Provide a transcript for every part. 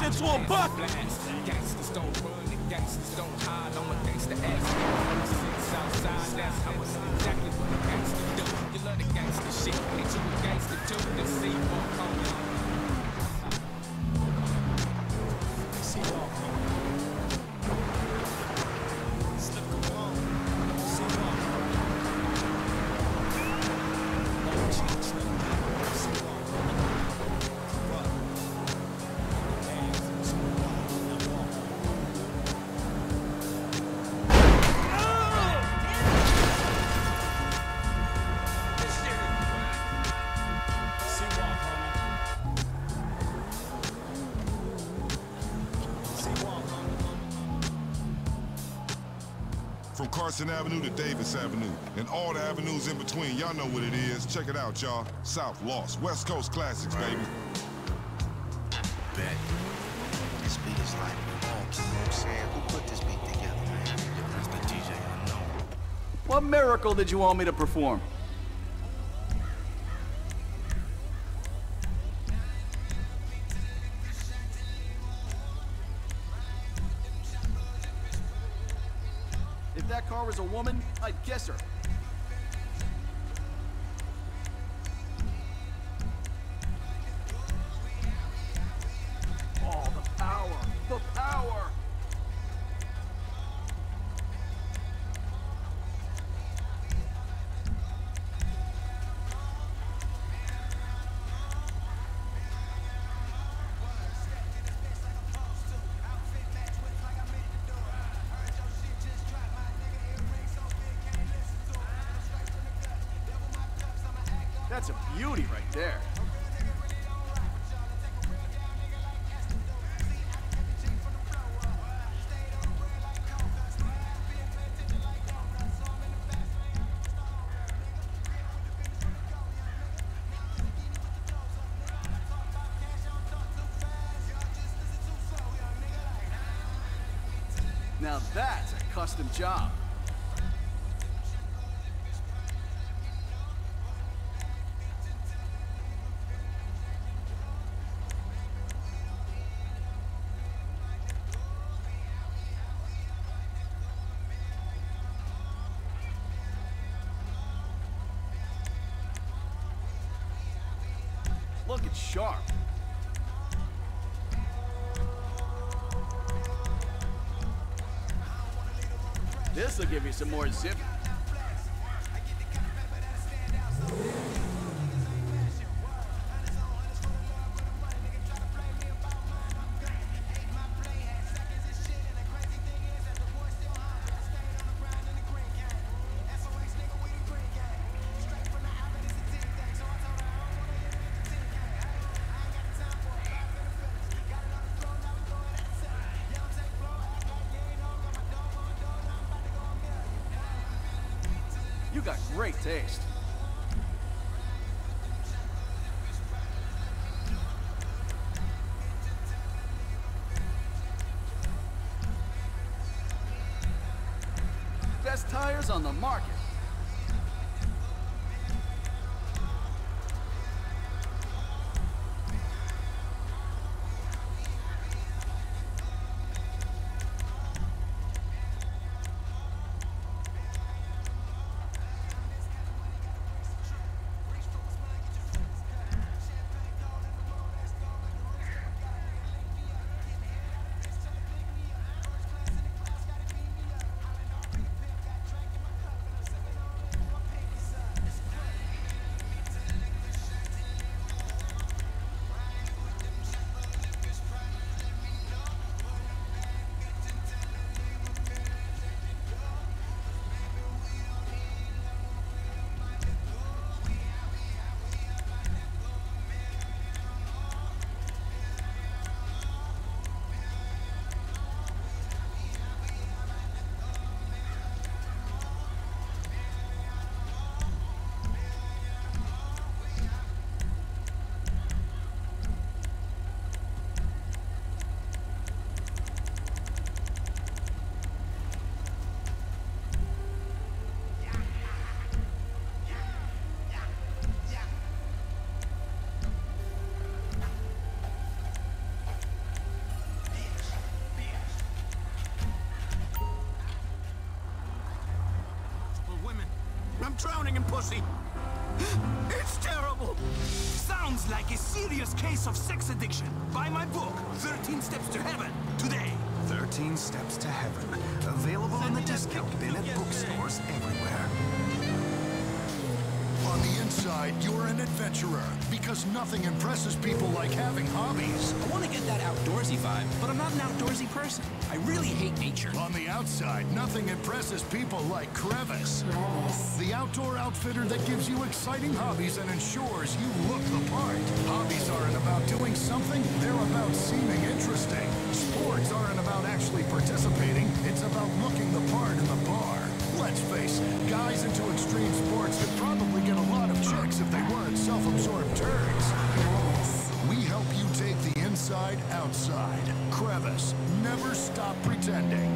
into a bucket. Gangsters don't run and gangsters don't hide. I'm a gangster ass. Southside, that's how I see exactly what a gangster do. You love the gangster shit, ain't you a gangster too? Then see walk on me. See walk on me. Slip along. See walk on me. Long cheeks, see walk on me. Run. Hands, see walk on me. Now walk on me. From Carson Avenue to Davis Avenue, and all the avenues in between. Y'all know what it is. Check it out, y'all. South Lost, West Coast classics, baby. Bet. This beat is like, you know what I'm saying? Who put this beat together, man? That's the DJ I know. What miracle did you want me to perform? If that car was a woman, I'd kiss her. Oh, the power! The power! That's a beauty right there. Now that's a custom job. Looking sharp. This'll give you some more zip. You got great taste. Best tires on the market. I'm drowning in pussy. It's terrible. Sounds like a serious case of sex addiction. Buy my book, 13 Steps to Heaven, today. 13 Steps to Heaven. Available in the discount bin at bookstores everywhere. On the inside, you're an adventurer, because nothing impresses people like having hobbies. I want to get that outdoorsy vibe, but I'm not an outdoorsy person. I really hate nature. On the outside, nothing impresses people like Crevice. The outdoor outfitter that gives you exciting hobbies and ensures you look the part. Hobbies aren't about doing something, they're about seeming interesting. Sports aren't about actually participating, it's about looking the part in the bar. Let's face it, guys into extreme sports could probably get a lot of chicks if they weren't self-absorbed turds. We help you take the inside outside. Crevice, never stop pretending.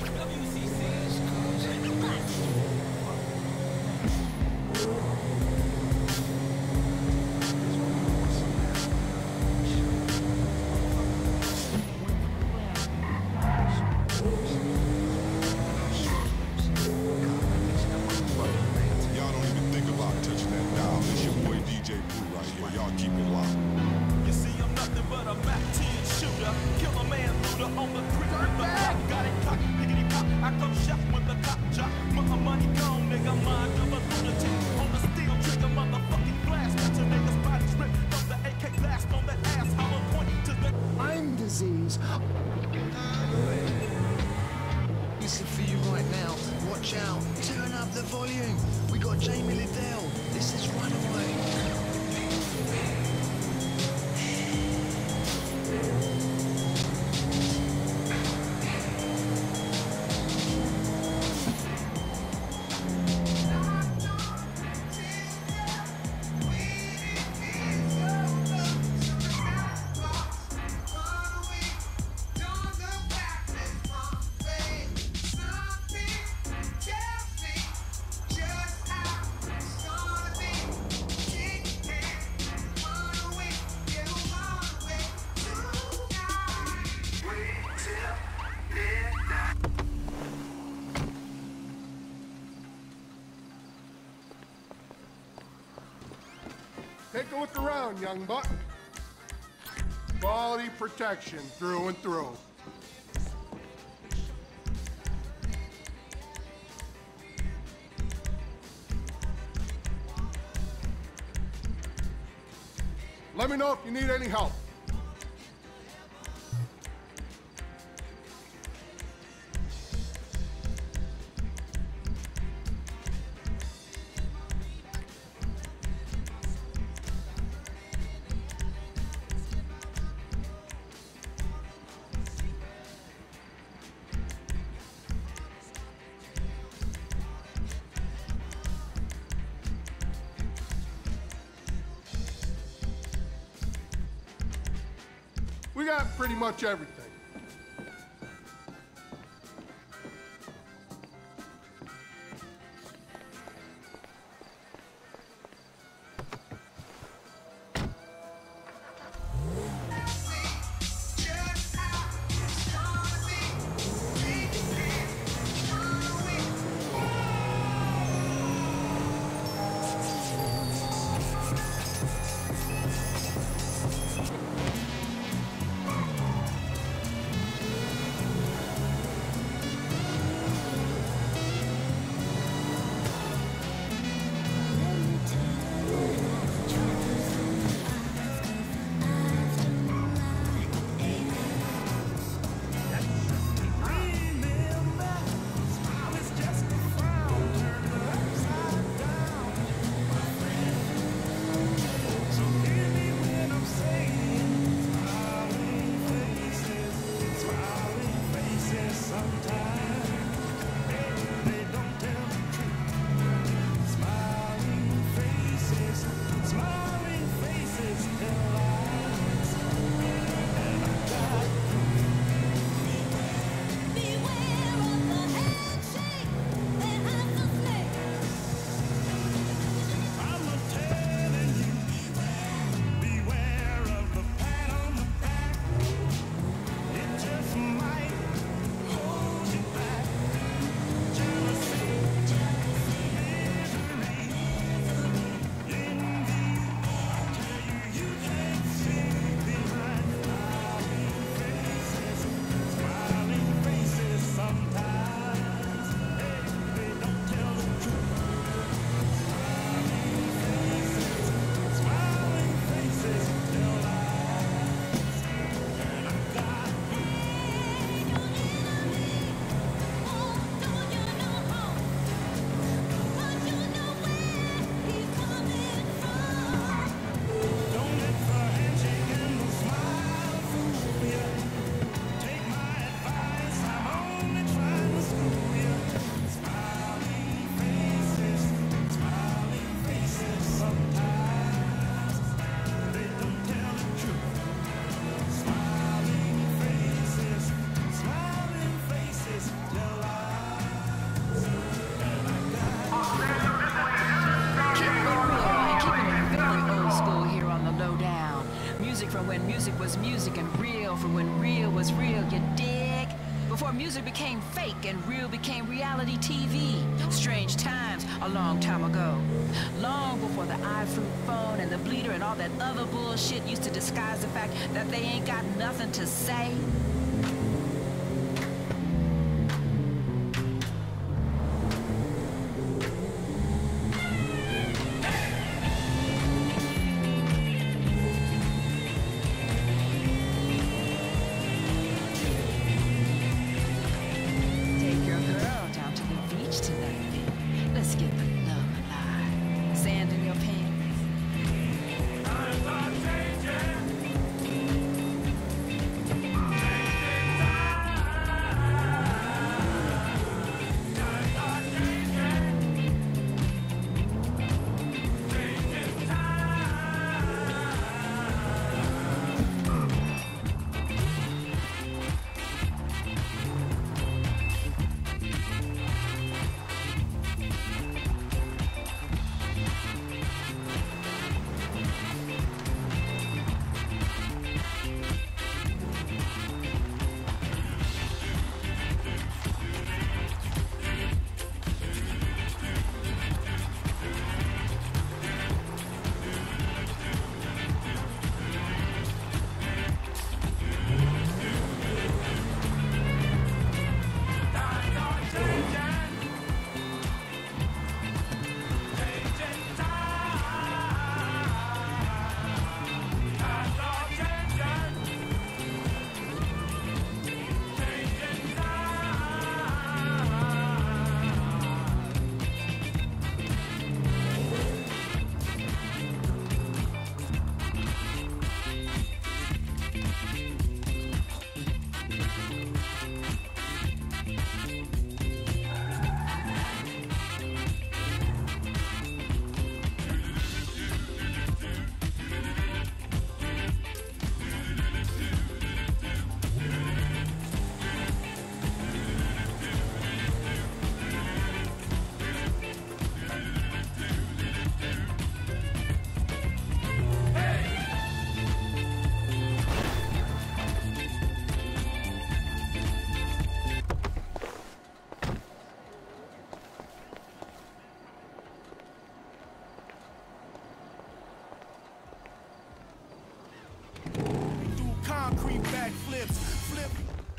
Listen for you right now. Watch out. Turn up the volume. We got Jamie Liddell. This is Runaway. Take a look around, young buck. Quality protection through and through. Let me know if you need any help. We got pretty much everything. music was music and real for when real was real, you dig? Before music became fake and real became reality TV. Strange times a long time ago. Long before the iFruit phone and the bleeder and all that other bullshit used to disguise the fact that they ain't got nothing to say. Concrete backflips, flip.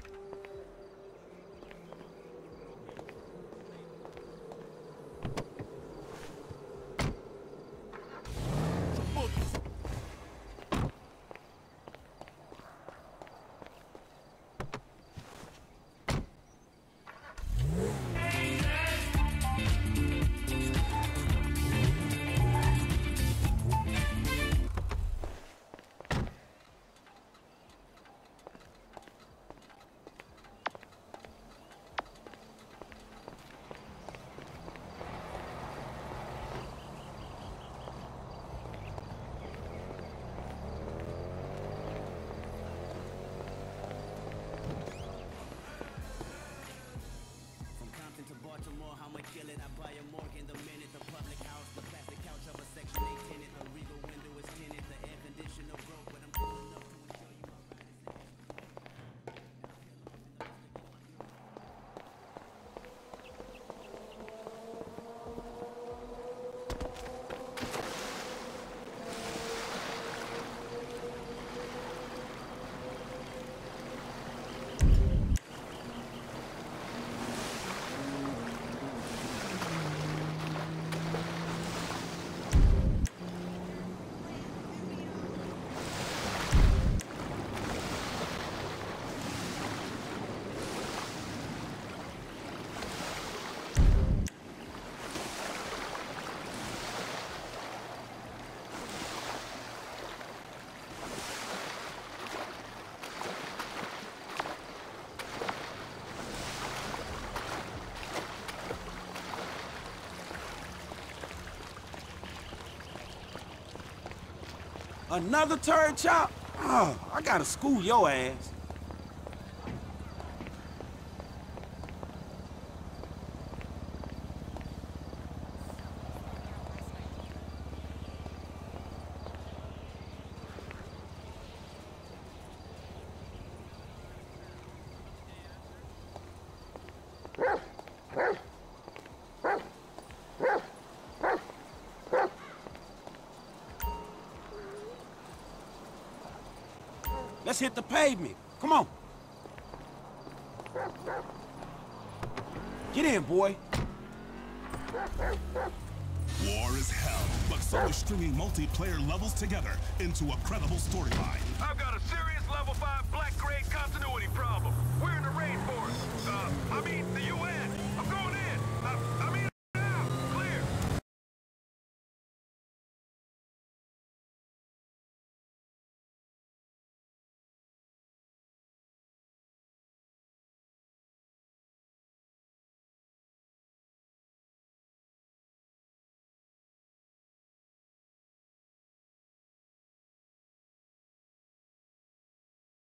Another turd chop? Oh, I gotta school your ass. just hit the pavement. Come on. Get in, boy. War is hell, but so is stringing multiplayer levels together into a credible storyline. I've got a serious level 5 black grade continuity problem.